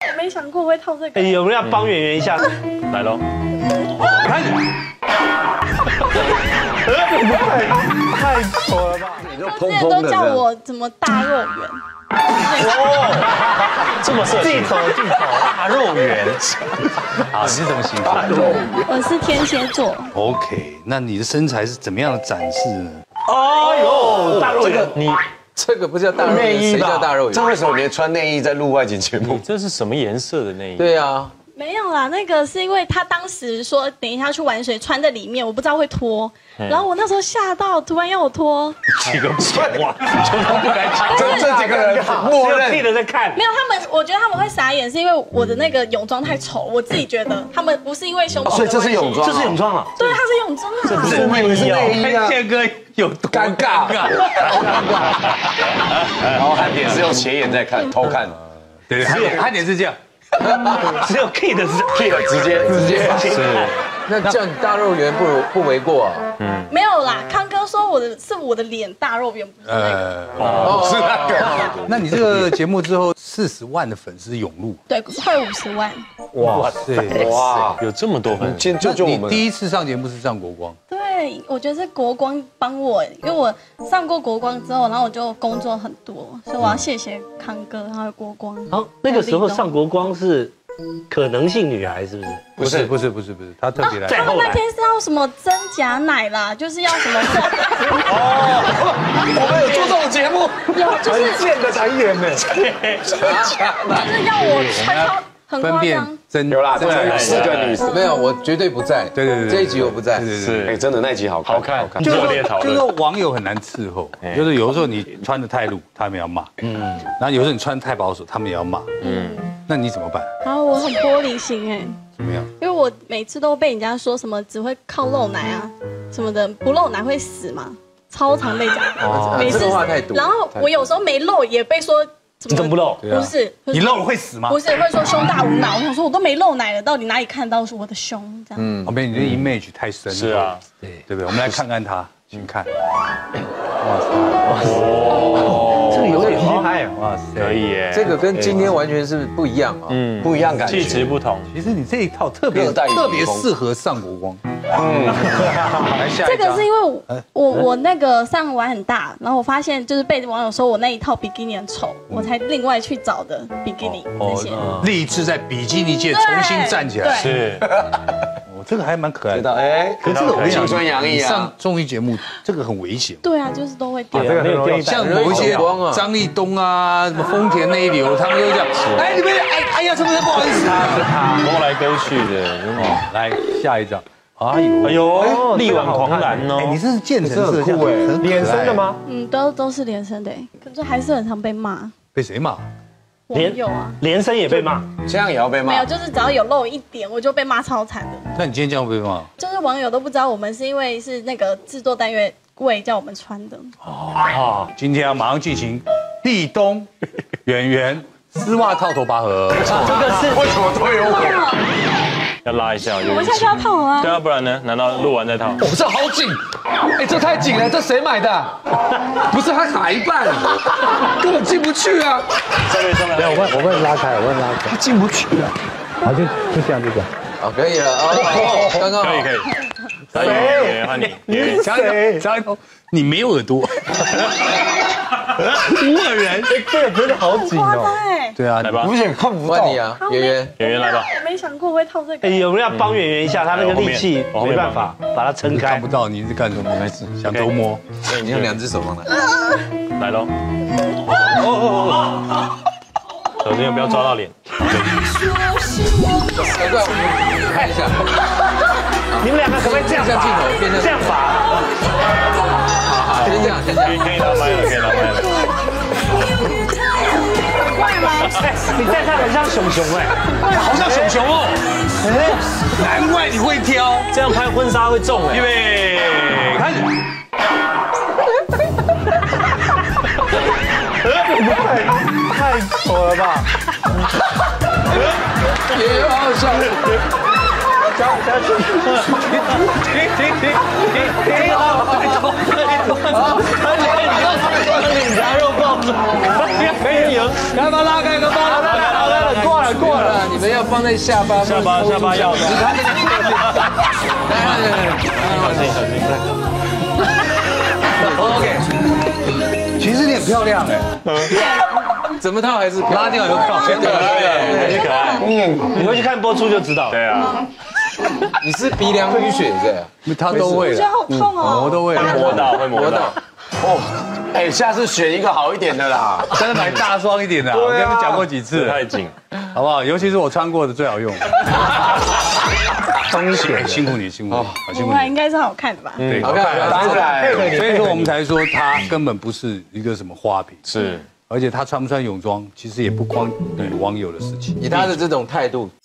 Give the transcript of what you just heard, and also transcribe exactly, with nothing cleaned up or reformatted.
我没想过会套这个。 哎，有没有要帮圆圆一下？ 来喽， 开始。太太丑了吧！ 之前都叫我怎么大肉圆。 哦，这么色镜头镜头， 大肉圆。好，你是什么星座？ 我是天蝎座。 OK， 那你的身材是怎么样的展示呢？ 哦呦，大肉圆， 你这个不叫大肉圆，谁叫大肉圆？ 这为什么你穿内衣在录外景节目？ 这是什么颜色的内衣？ 对啊。 没有啦，那个是因为他当时说等一下去玩水穿在里面，我不知道会脱，然后我那时候吓到，突然要我脱， 几个哇，全都不敢讲， 这这几个人默认 K 的在看， 没有他们，我觉得他们会傻眼，是因为我的那个泳装太丑，我自己觉得他们不是因为胸部， 所以这是泳装， 这是泳装啊， 对，它是泳装啊， 这不是内衣，是内衣啊。 宪哥有尴尬，尴尬。然后汉典是用斜眼在看，偷看。 对，还有汉典是这样。 只有 K 的是 K 的直接直接是，那叫你大肉圆不不为过啊。 嗯，没有啦，康哥说我的是我的脸大肉圆，不是那个。 哦， 是那个。 那你这个节目之后，四十万的粉丝涌入， 对，快五十万。 哇塞， 哇， 有这么多粉丝。 今就就我们你第一次上节目是上国光， 对，我觉得是国光帮我，因为我上过国光之后，然后我就工作很多，所以我要谢谢康哥还有国光。 然后那个时候上国光是可能性女孩，是不是？ 不是不是不是不是，他特别来。 他们那天是要什么真假奶啦，就是要什么哦，我们有做这种节目， 有就是贱的才演呢， 就是要我穿超很分辨夸张。 真有啦，真的有四个女生， 没有，我绝对不在。 对对对， 这一集我不在。 对对是， 哎，真的那一集好看， 好看， 就是热烈讨就是论。 网友很难伺候，就是有的时候你穿的太露，他们要骂，嗯，然后有时候你穿太保守，他们也要骂，嗯，那你怎么办？ 然后我很玻璃心哎， 怎么样？ 因为我每次都被人家说什么只会靠露奶啊什么的，不露奶会死嘛，超常被讲。每次这个话太多。 然后我有时候没露也被说你怎么不露？ 不是， 你露了会死吗？ 不是，会说胸大无脑。我想说，我都没露奶了，到底哪里看到是我的胸？这样。 嗯，后面你的 image 太深了。 是啊， 对对不对？我们来看看他，请看。 这个有点厉害啊！ 哇塞， 可以耶。 这个跟今天完全是不一样啊。 嗯， 不一样感觉， 气质不同。 其实你这一套特别热带雨特别风适合上国光。嗯，来下这一张。 个是因为我我我那个上完很大，然后我发现就是被网友说我那一套比基尼很丑，我才另外去找的比基尼那些。 立志在比基尼界重新站起来。 是， 哦，这个还蛮可爱的。 哎， 可是这个我跟你讲青春洋溢啊上综艺节目这个很危险。 对啊，就是都会掉。 这个很容易像某一些张立东啊、什么丰田那一流，他们都会这样。哎，你们哎哎呀，这个不好意思啊。 勾来勾去的。 哦，来下一张。哎呦， 哎呦，力挽狂澜哦！ 哎，你这是渐层式的，这样很脸生的？吗？ 嗯，都都是连声的，可是还是很常被骂。 被谁骂？ 网友啊， 连声也被骂， 这样也要被骂？ 没有，就是只要有露一点，我就被骂超惨的。 那你今天这样会被骂？ 就是网友都不知道我们是因为是那个制作单位贵叫我们穿的。 哦，今天要马上进行立冬圆圆丝袜套头拔河。 这个是为什么都有我？ 要拉一下， 我们现在就要套啊！ 对啊，不然呢？难道录完再套？ 哦，这好紧，哎，这太紧了，这谁买的？不是，它卡一半，根本进不去啊！ 上面上面， 没有，我帮我帮你拉开，我帮你拉开， 它进不去啊！ 好，就就这样，就这样。 好，可以了啊，刚刚好可以可以，可以，换你，你张一张一头，你没有耳朵，无耳人。 这个真的好紧夸张哦。 哎！ 对啊， 来吧， 有点看不到换你啊，圆圆， 圆圆来吧。 我没想过会套这个哎，。有没有要帮圆圆一下？他那个力气没办法把它撑开看不。到你是干什么？想偷摸？ 你用两只手帮他。 来喽！哦哦哦！小心不要抓到脸。 难怪我们看一下， 你们两个可不可以这样像镜头拔？ 变成这样拔。 好，先这样，先这样。 可以拿麦了，可以拿麦了。 怪吗？ 哎，你再看很像熊熊哎， 好像熊熊哦。难怪你会挑。 这样拍婚纱会中哎。 预备，开始。 太丑了吧！ 圆圆好好笑。 加加去！停停停停停！领夹肉棒子，可以赢！赶快拉开，赶快拉开！好了，过了过了。 能要放在下巴， 下巴下巴要的。 他那个，来来来来， 小心小心。 OK， 其实你很漂亮哎， 怎么套还是拉掉有漂亮， 对，还是可爱。嗯，你回去看播出就知道。对啊， 你是鼻梁淤血是？ 他都会我觉得好痛哦， 我都会摸到会摸到。 哦，哎，下次选一个好一点的啦， 真的买大双一点的，我跟你们讲过几次， 太紧， 好不好？尤其是我穿过的最好用。风险，辛苦你，辛苦你，辛苦你。 我应该是好看的吧？ 对， 好看， 当然， 所以说我们才说他根本不是一个什么花瓶， 是， 而且他穿不穿泳装，其实也不光女网友的事情。 以他的这种态度，